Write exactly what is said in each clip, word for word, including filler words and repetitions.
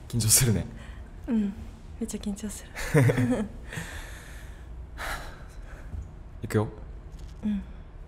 緊張するね。 うん、めっちゃ緊張する。 いくよ。 うん。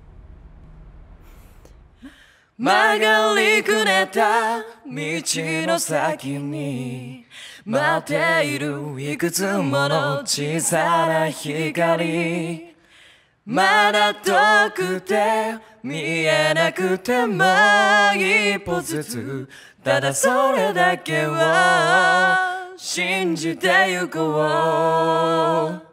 曲がりくねった道の先に待っているいくつもの小さな光、まだ遠くて見えなくても一歩ずつ、ただそれだけは信じてゆこう。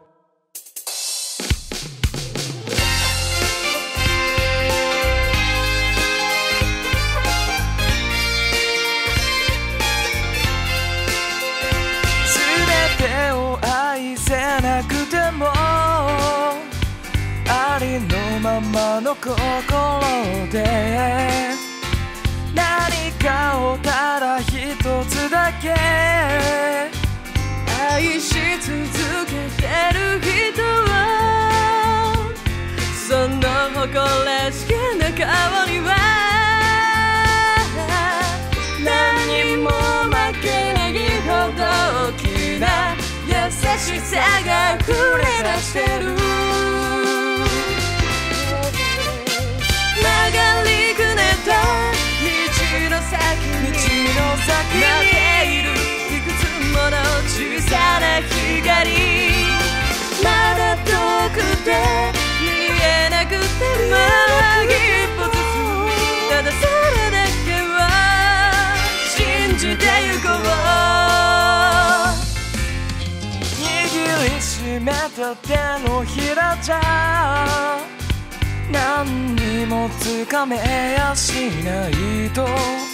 なくてもありのままの心で、何かをただ一つだけ愛し続けてる人は、その誇らしげな顔には何も負けないほど大きな優しさが溢れ出してる。曲がりくねった道の先に待っているいくつもの小さな光、まだ遠くて見えなくても一歩ずつ、ただそれだけは信じてゆこう。締めた手のひらじゃ何にもつかめやしないと、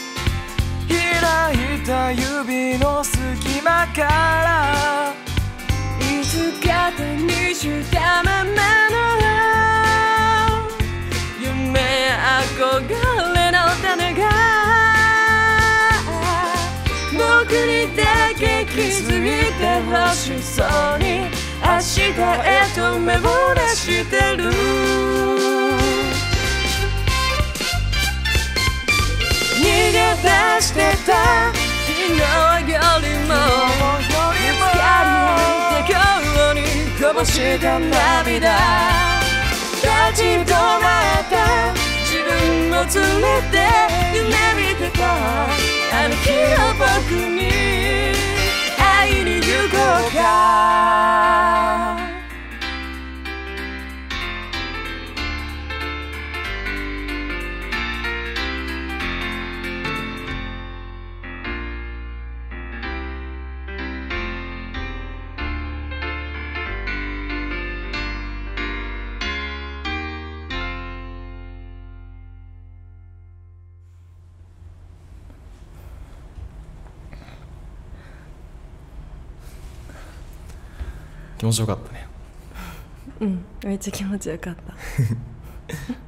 開いた指の隙間からいつか手にしたままの夢憧れの種が僕にだけ気づいてほしそうに明日へと目を出してる。逃げ出してた昨日よりも見つかり合って今日にこぼした涙、立ち止まった自分を連れて夢見てたあの日の僕に会いに行こうか。 気持ちよかったね。 うん、めっちゃ気持ちよかった。